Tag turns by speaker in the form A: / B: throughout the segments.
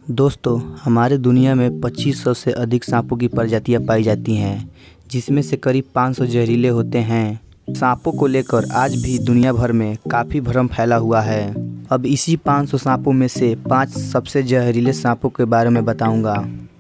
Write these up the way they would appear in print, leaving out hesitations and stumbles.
A: दोस्तों, हमारे दुनिया में 2500 से अधिक सांपों की प्रजातियां पाई जाती हैं, जिसमें से करीब 500 जहरीले होते हैं। सांपों को लेकर आज भी दुनिया भर में काफ़ी भ्रम फैला हुआ है। अब इसी 500 सांपों में से 5 सबसे जहरीले सांपों के बारे में बताऊंगा।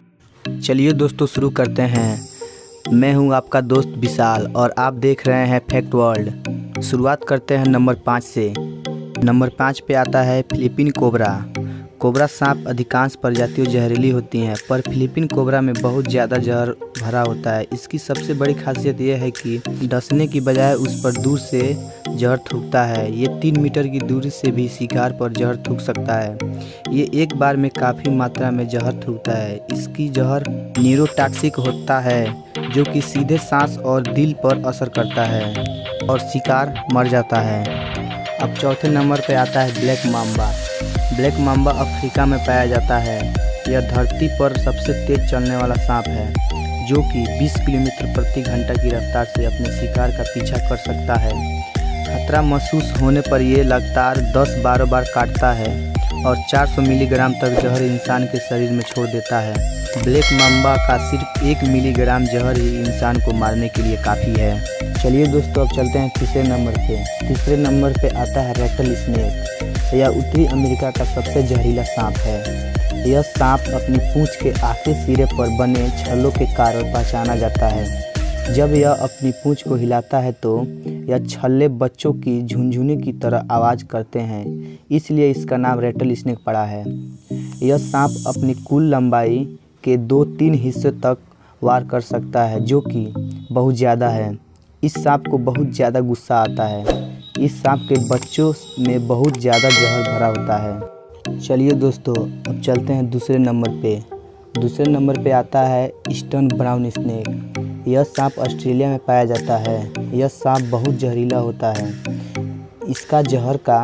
A: चलिए दोस्तों, शुरू करते हैं। मैं हूं आपका दोस्त विशाल और आप देख रहे हैं फैक्ट वर्ल्ड। शुरुआत करते हैं नंबर 5 से। नंबर 5 पे आता है फिलीपीन कोबरा। कोबरा सांप अधिकांश प्रजातियों जहरीली होती हैं, पर फिलीपीन कोबरा में बहुत ज़्यादा जहर भरा होता है। इसकी सबसे बड़ी खासियत यह है कि डसने की बजाय उस पर दूर से जहर थूकता है। ये 3 मीटर की दूरी से भी शिकार पर जहर थूक सकता है। ये एक बार में काफ़ी मात्रा में जहर थूकता है। इसकी जहर न्यूरोटॉक्सिक होता है, जो कि सीधे सांस और दिल पर असर करता है और शिकार मर जाता है। अब चौथे नंबर पर आता है black mamba. Black mamba Africa में पाया जाता है। यह धरती पर सबसे तेज चलने वाला सांप है, जो कि 20 किलोमीटर प्रति घंटा की रफ्तार से अपने शिकार का पीछा कर सकता है। खतरा महसूस होने पर यह लगातार 10-12 बार काटता है और 400 मिलीग्राम तक जहर इंसान के शरीर में छोड़ देता है। ब्लैक माम्बा का सिर्फ 1 मिलीग्राम जहर ही इंसान को मारने के लिए काफ़ी है। चलिए दोस्तों, अब चलते हैं तीसरे नंबर पे। तीसरे नंबर पे आता है रैटल स्नेक। यह उत्तरी अमेरिका का सबसे जहरीला सांप है। यह सांप अपनी पूंछ के आखिरी सिरे पर बने छल्लों के कारण पहचाना जाता है। जब यह अपनी पूंछ को हिलाता है तो यह छल्ले बच्चों की झुनझुनी की तरह आवाज़ करते हैं, इसलिए इसका नाम रैटल स्नेक पड़ा है। यह सांप अपनी कुल लंबाई के 2-3 हिस्से तक वार कर सकता है, जो कि बहुत ज़्यादा है। इस सांप को बहुत ज़्यादा गुस्सा आता है। इस सांप के बच्चों में बहुत ज़्यादा जहर भरा होता है। चलिए दोस्तों, अब चलते हैं दूसरे नंबर पे। दूसरे नंबर पे आता है ईस्टर्न ब्राउन स्नेक। यह सांप ऑस्ट्रेलिया में पाया जाता है। यह सांप बहुत जहरीला होता है। इसका जहर का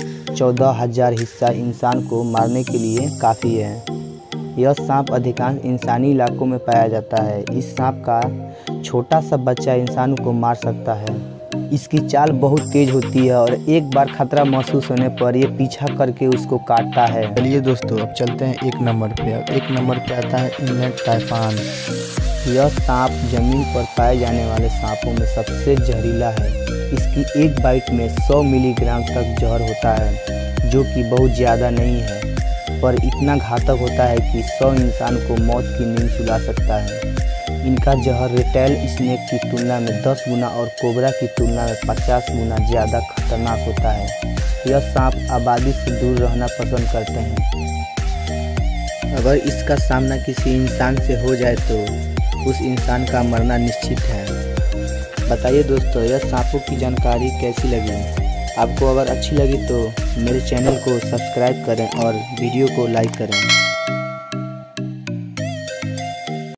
A: 14,000 हिस्सा इंसान को मारने के लिए काफ़ी है। यह सांप अधिकांश इंसानी इलाकों में पाया जाता है। इस सांप का छोटा सा बच्चा इंसान को मार सकता है। इसकी चाल बहुत तेज होती है और एक बार खतरा महसूस होने पर यह पीछा करके उसको काटता है। चलिए दोस्तों, अब चलते हैं 1 नंबर पे। एक नंबर पे आता है इंग्लैंड टाइफान। यह सांप जमीन पर पाए जाने वाले सांपों में सबसे जहरीला है। इसकी एक बाइट में 100 मिलीग्राम तक जहर होता है, जो कि बहुत ज़्यादा नहीं है, पर इतना घातक होता है कि 100 इंसान को मौत की नींद सुला सकता है। इनका जहर रिटेल स्नेक की तुलना में 10 गुना और कोबरा की तुलना में 50 गुना ज़्यादा खतरनाक होता है। यह सांप आबादी से दूर रहना पसंद करते हैं। अगर इसका सामना किसी इंसान से हो जाए तो उस इंसान का मरना निश्चित है। बताइए दोस्तों, यह सांपों की जानकारी कैसी लगी? आपको अगर अच्छी लगी तो मेरे चैनल को सब्सक्राइब करें और वीडियो को लाइक करें।